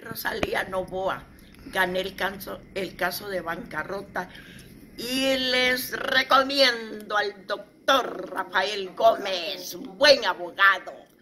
Rosalía Novoa. Gané el caso de bancarrota y les recomiendo al doctor Rafael Gómez, buen abogado.